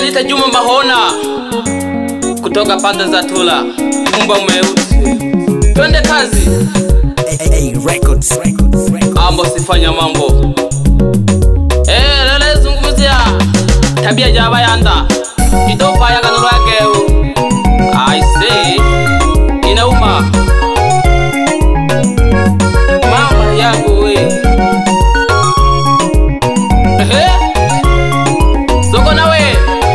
Naita Juma Mahona kutoka pande za Tula, mbwa mweusi. Twende kazi. Records. Ambo sifanya mambo. Lele zungumzia tabia ya bayanda. Itopa ya kanuru yake. I say inauma. Mama yangu we. Soko na we.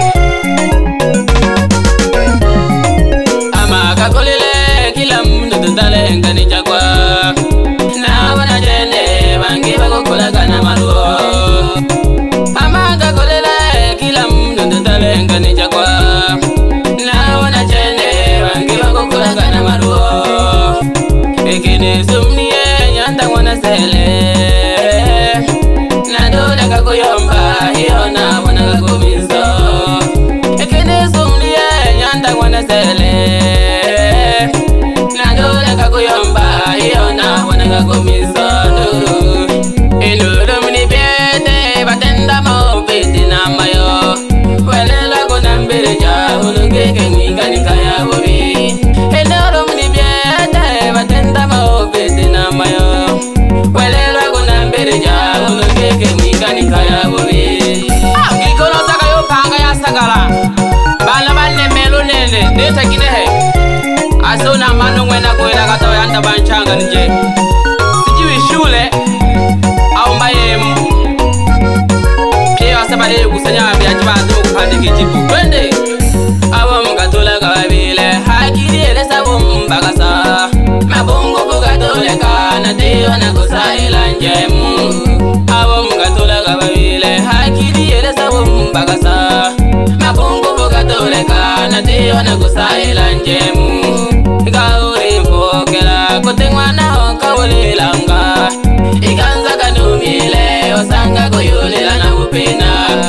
Ama kakolele kila mtu tutale ngani chakwa. Na wana jene bangi bakokola kana maruo. Ama kakolele kila mtu tutale ngani chakwa. Na wana jene bangi bakokola kana maruo. Ekene sumnie nyanda wana sele. Na dole kakuyomba hiyo na wana kakumizo. Ekene sumnie nyanda wana sele. Na dole kakuyomba hiyo na wana kakumizo. Inuru mini biete batenda mopiti na mayo. Welela kuna mbirija ulugeke mwingani kaya bobi. Inuru mini biete batenda mopiti na mayo. Welela kuna mbirija ulugeke mwingani kaya bobi. Gikono saka yo panga ya sagala. Bana bane melu nene neta kinehe. Asona manu mwena kuela katawa yanda banchanga nje. Sijiwi shule au mayemu. Pia wasabale kusanya vyaji baadhi kupande kijibu. Twende abo mkatula kawabile hakiri ele sabu mbagasa. Mabungu kukatule kana tiyo na kusaila njemu. Abo mkatula kawabile hakiri ele sabu mbagasa. Mabungu kukatule kana tiyo na kusaila njemu. Ikauri mfokela kutengwa nao kawulilanga. Ikanza kanumile osanga kuyulila na upina.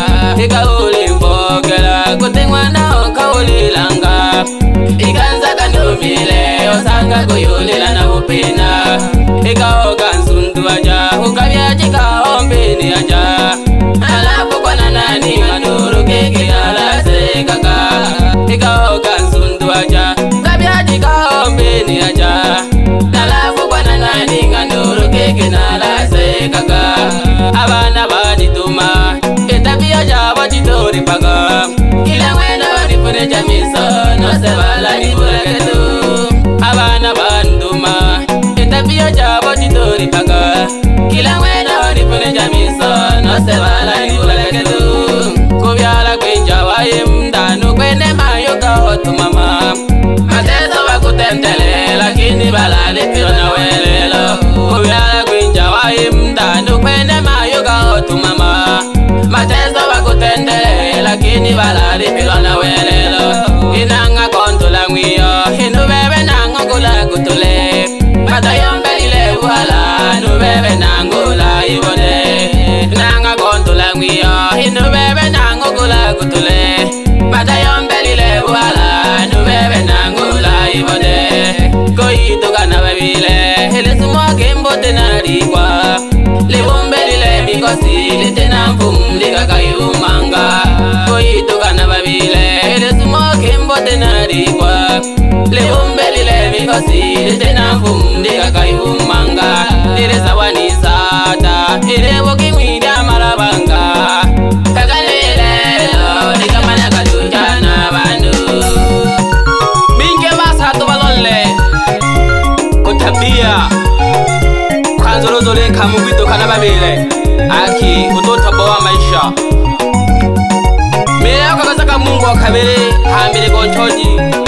Ikauri mfokela kutengwa nao kawulilanga. Ikanza kanumile osanga kuyulila na upina. Ikaoga nsundu aja ukavyaji kaombini aja. Alafu kwa nanani manuru kiki alase kaka. Ikaoga nsundu aja ukavyaji kaombini aja. Alafu kwa nanani manuru kiki alase kaka. Abana badituma itabia jabo jitori paga. Kila mwenda wadipune jamiso no se bala nipuraketu. Abana banduma itabia jabo jitori paga. Kila mwenda wadipune jamiso no se bala nipuraketu. Kubyala kwenja wae mdanu kwene mayoka hotu mama. Mateso wakutendele lakini balali pio na welelo. Kubyala kwenja wae mdanu kwene mayoka hotu mama. Mateso wakutendele lakini balali pio na welelo. Inanga kontula ngwiyo inu bebe nango kula kutule. Matayombelile wala nu bebe nango la ibone. Nanga kontula ngwiyo inu bebe nango kula kutule. Matayombelile wala nu bebe nango la ibone. Koito kana babile hele sumo kembo tenarikwa. Lebumbelile mikosi litena mfumlika kayumanga. Koito kana babile hele sumo kembo tenarikwa. Lebumbelile mikosi litena mfumlika kayumanga. Nire sawani sata ire woki mwida marabanga. Kakalelelo nikamana kaluchana bandu. Binge masatu balole kutabia kanzorozole kamubito kana babile aki utotaboa maisha. Meya kakasaka Mungu akabele hambele konchoji.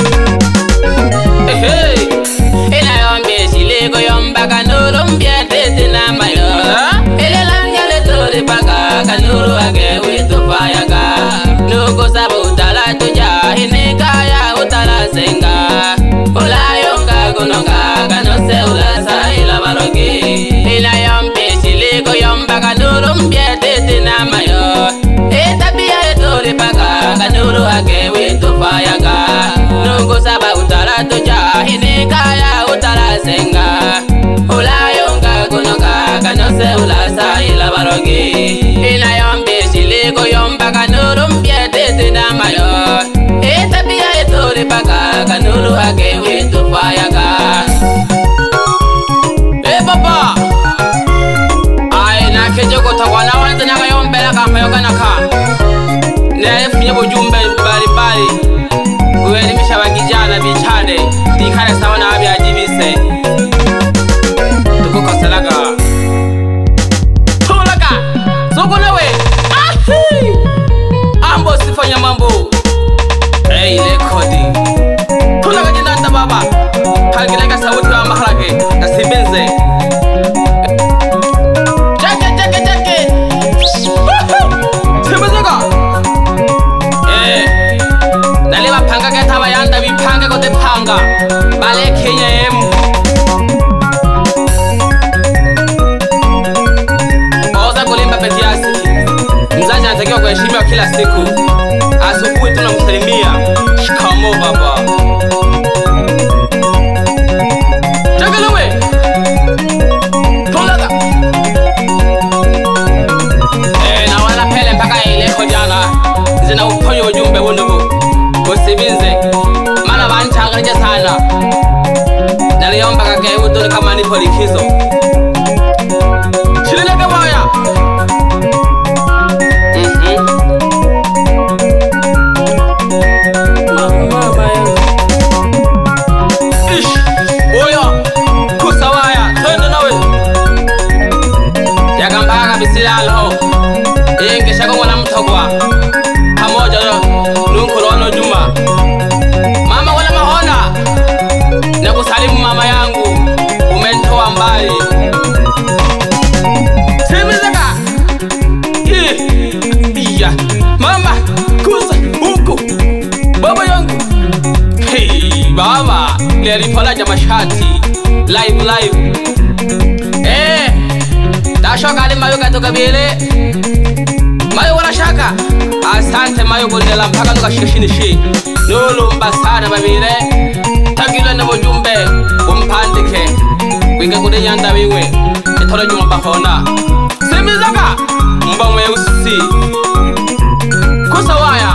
Inayombe shilego yomba kanuru mbiatete na mayo. Ilelangele tori baka kanuru age ulitupayaga. Nuko sabu utala tuja hinikaya utala senga. Ulayonga gunonga kanose ulasa ila marogi. Inayombe shilego yomba kanuru mbiatete na mayo. Itabia etori baka kanuru age ulitupayaga. ulu hake witu fayaga. Papa ai na keje ko tawana wanza nyaka yombela kama yoga naka ne funye bujumbe bali bali kuelimisha bagijana bichane dikana sawa na abi ajibise tuko kasalaga tulaga soko nawe ambo sifanya mambo rekodi tulaga jinanda baba hagilega sauti wa maharage kasibenze naliwa panga kata bayanda bipanga kote panga bale Kenya emu oza kulimba peke yasi mzazi anatakiwa kuheshimiwa kila siku asubuhi tunamsalimia shikamo baba na wala pele mpaka ile kojana zina uponyo ujumbe wundugu usibinze mana banchanganya sana naliomba kake udoni kama nipo likizo shilineke waya mama ish oya kusawaya twende nawe yakambaka bisilalo ingesha kwa na mtogwa pamoja nunkorono Juma mama wala mahona na kusalimu mama yangu umenitoa mbali semezaka iya mama kusa huko baba yangu hey baba lelipola jamashati live dashoka ali mayo gatoka bile mayo wala shaka asante mayo bondela mpaka tukashikishinishi nulumba sana babire tagila na bujumbe umpandike kwinga kude nyanda wiwe etoro Juma bahona semizaka mbamwe usi kusawaya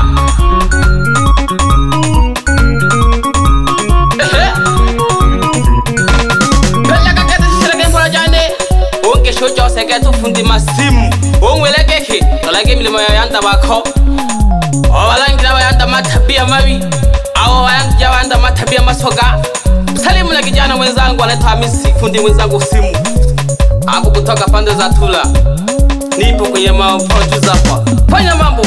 pelaka kete sirage mpora jane onke shojo seketu fundi masimu onwelekeke tolage milimo yanda bako owalangira bayanda matabia mabi awo wayanda matabia masoga salimu na kijana mwenzangu anaitwa Hamisi fundi mwenzangu simu hapo kutoka pande za Tula nipo kwenye producer hapa fanya mambo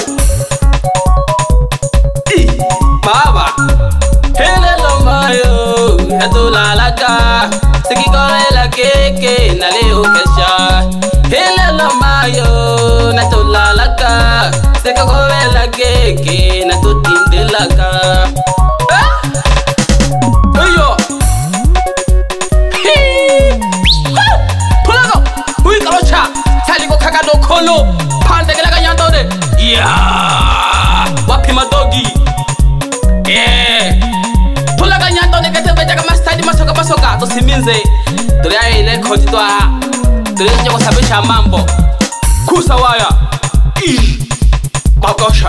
baba hello mayo yatulalaga sikikolela keke na leo kesha hello mayo natulalaga sikikolela keke na tutindelaga ayo pulago ui kalocha saliko kagado kono pandegela kanyandode wapi madogi pulaga nyandode ketembeja kama stadi masoka to siminze tulia ile koti to tulia kusababisha mambo kusawaya bagosha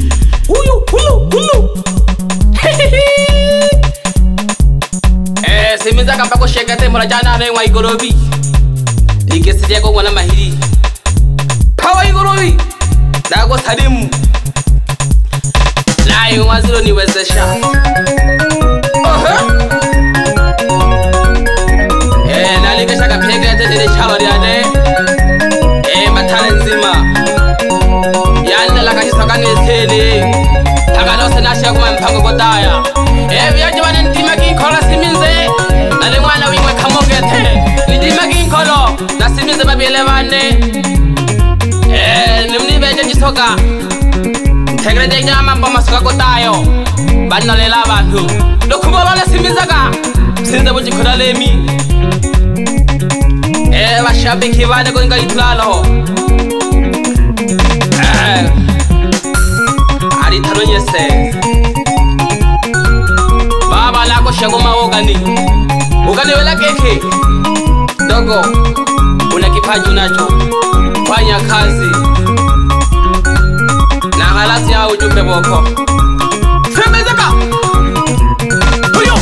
huyu siminza kamba ko shekete murajana ne wa igorobi ikesidia ko ngwana mahiri pawa igorobi dago salimu nayo waziro niwezesha nalikesha kapega tete shawari ane matale nzima yanda la kashisa kanesene tagalo senasha kuma mpango kodaya vyaje bane ndima kikola siminze nale mwana wimwe kamogete ndima kikola na siminze babele bane nimnibeje jisoka tegreje nyama mpa masuka kodayo banolela abantu dokubola siminzaga sinze bujikora lemi bashabiki bane ko ngayitulalo ari taronyese baba lako shagoma ogani wela keke dogo una kipaji unacho fanya kazi na halati ya ujumbe boko semezeka huyo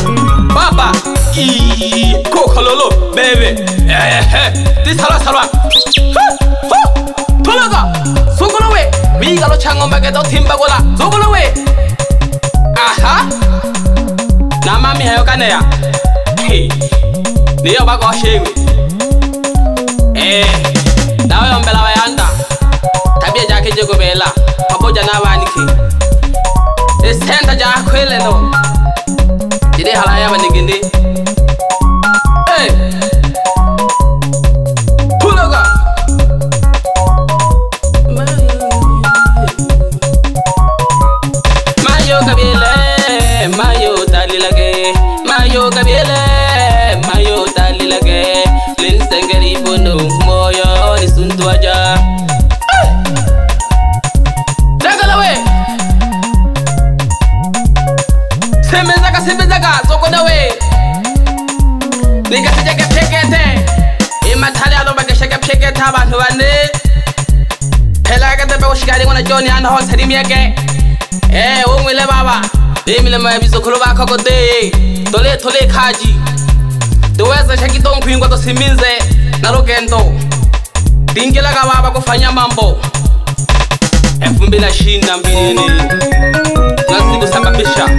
Di salwa Tulaga Sugula we Bigalo changomba ke to timbagola Sugula we Aha Nama mi hayo kaneya Niyo bago shemi Nawe ombela wayanda Tabia jake jego bela Pamoja na waniki Senta jakwele no Jide halaya wanigindi Tulaga Mayo kabile Mayo talilage Mayo kabile Mayo talilage Linsengeri bono moyo nisuntu aja Dagalawe Semezaka zokodawe Nika tijake pekete Imatali aloba keshake pekete abantu bane Pelaga tepe ushikari ngona joni anda hol sari mieke umwile baba Emile mabizo kuluba kakode Tole kaji Tuweza shakito nkuingwa to siminze na rugendo Dingila baba kufanya mambo 2022 Nasi kusababisha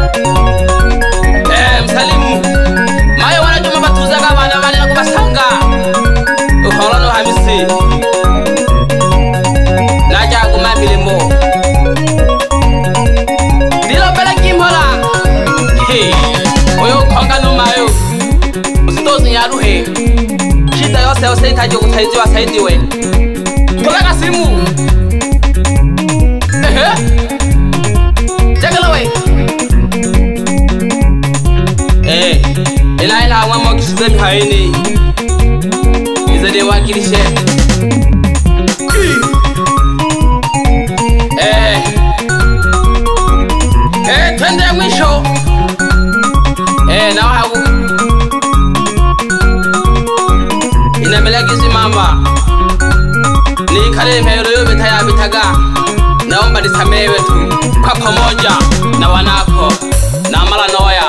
Msalimu Mayo wana juma batuza kabana wana kubasanga Uholano hamisi Naja kumabilimo Dilo pela kimhola Oyo konga no mayo Usitozi nyaruhe Shida yose itaje kutaiziwa saidiwe Tulaga simu Jagalawe Ila wamo kisizemi haini Izade wakilishe Twende mwisho na wahu Inamelagizi mama Ni kare mehero yobe taya bitaga Naomba nisamewe tu Kwa pamoja na wanako Na mala noya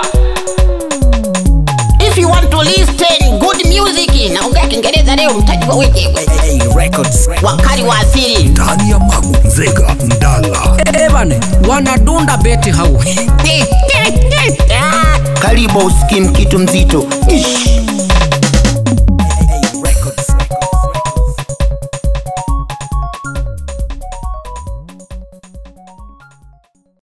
If you want to listen good music naongea Kiingereza leo mtajua wiki Records wakali wa asili ndani ya Magu Nzega Ndala Bane wanadunda beti hau karibu usikie kitu mzito.